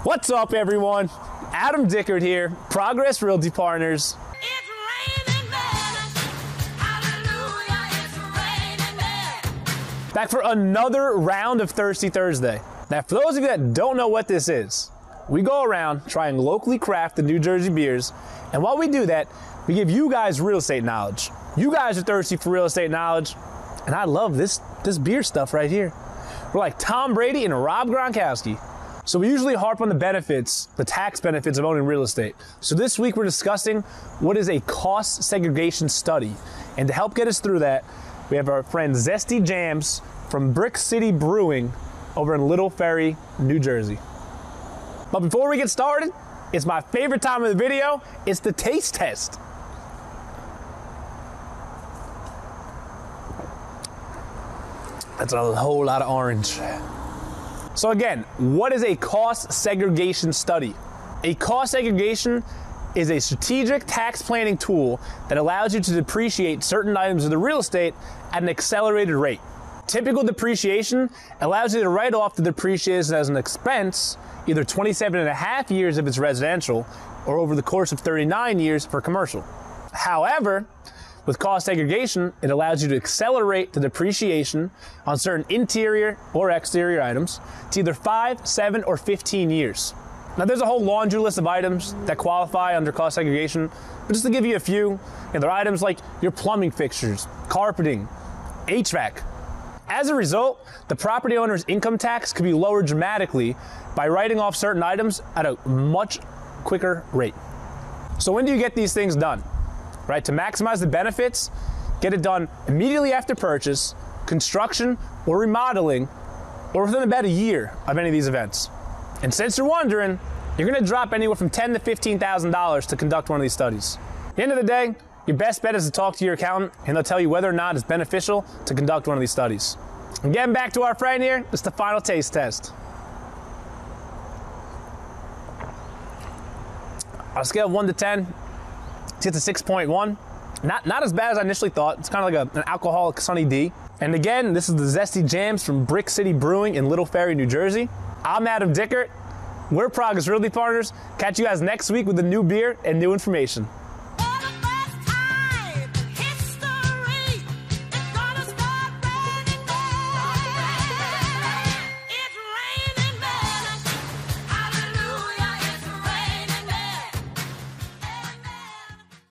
What's up, everyone? Adam Dickert here, Progress Realty Partners. It's raining men. Hallelujah, it's raining men. Back for another round of Thirsty Thursday. Now, for those of you that don't know what this is, we go around trying locally crafted New Jersey beers, and while we do that, we give you guys real estate knowledge. You guys are thirsty for real estate knowledge, and I love this beer stuff right here. We're like Tom Brady and Rob Gronkowski. So we usually harp on the benefits, the tax benefits of owning real estate. So this week we're discussing what is a cost segregation study. And to help get us through that, we have our friend Zesty Jams from Brick City Brewing over in Little Ferry, New Jersey. But before we get started, it's my favorite time of the video. It's the taste test. That's a whole lot of orange. So again, what is a cost segregation study? A cost segregation is a strategic tax planning tool that allows you to depreciate certain items of the real estate at an accelerated rate. Typical depreciation allows you to write off the depreciation as an expense, either 27.5 years if it's residential, or over the course of 39 years for commercial. However, with cost segregation, it allows you to accelerate the depreciation on certain interior or exterior items to either 5, 7, or 15 years. Now, there's a whole laundry list of items that qualify under cost segregation, but just to give you a few, there are items like your plumbing fixtures, carpeting, HVAC. As a result, the property owner's income tax could be lowered dramatically by writing off certain items at a much quicker rate. So when do you get these things done? Right, to maximize the benefits, get it done immediately after purchase, construction, or remodeling, or within about a year of any of these events. And since you're wondering, you're going to drop anywhere from $10,000 to $15,000 to conduct one of these studies. At the end of the day, your best bet is to talk to your accountant, and they'll tell you whether or not it's beneficial to conduct one of these studies. And getting back to our friend here, it's the final taste test. On a scale of 1 to 10, it's a 6.1. Not as bad as I initially thought. It's kind of like an alcoholic Sunny D. And again, this is the Zesty Jams from Brick City Brewing in Little Ferry, New Jersey. I'm Adam Dickert. We're Progress Realty Partners. Catch you guys next week with a new beer and new information.